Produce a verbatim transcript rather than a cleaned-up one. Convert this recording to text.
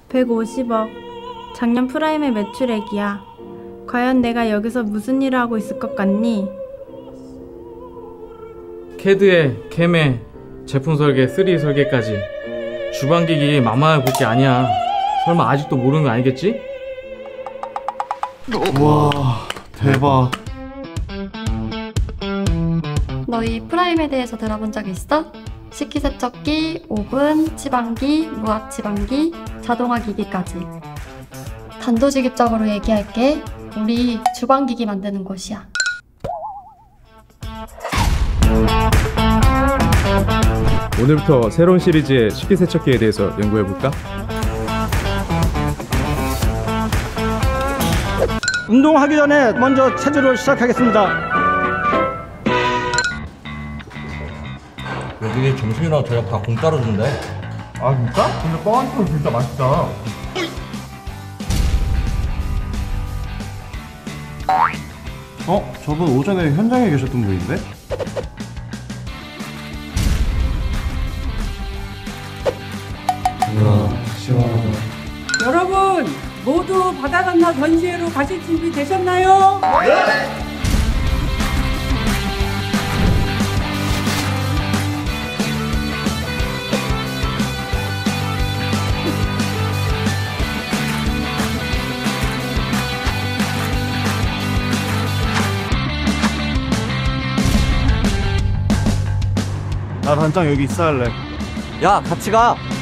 백오십억. 작년 프라임의 매출액이야. 과연 내가 여기서 무슨 일을 하고 있을 것 같니? 캐드에 캠에 제품 설계, 쓰리 설계까지 주방기기 만만하게 볼 게 아니야. 설마 아직도 모르는 거 아니겠지? 우와, 대박. 너희 프라임에 대해서 들어본 적 있어? 식기세척기, 오븐, 치방기, 무압치방기, 자동화 기기까지. 단도직입적으로 얘기할게. 우리 주방기기 만드는 곳이야. 오늘부터 새로운 시리즈의 식기세척기에 대해서 연구해볼까? 운동하기 전에 먼저 체조를 시작하겠습니다. 여기 점심이랑 저녁 다 공짜로 준대. 아 진짜? 근데 뻥한통 진짜 맛있다. 어? 저분 오전에 현장에 계셨던 분인데? 우와, 시원하다. 여러분 모두 바다 건너 전시회로 가실 준비 되셨나요? 네! 나 단장 여기 있어 할래. 야, 같이 가.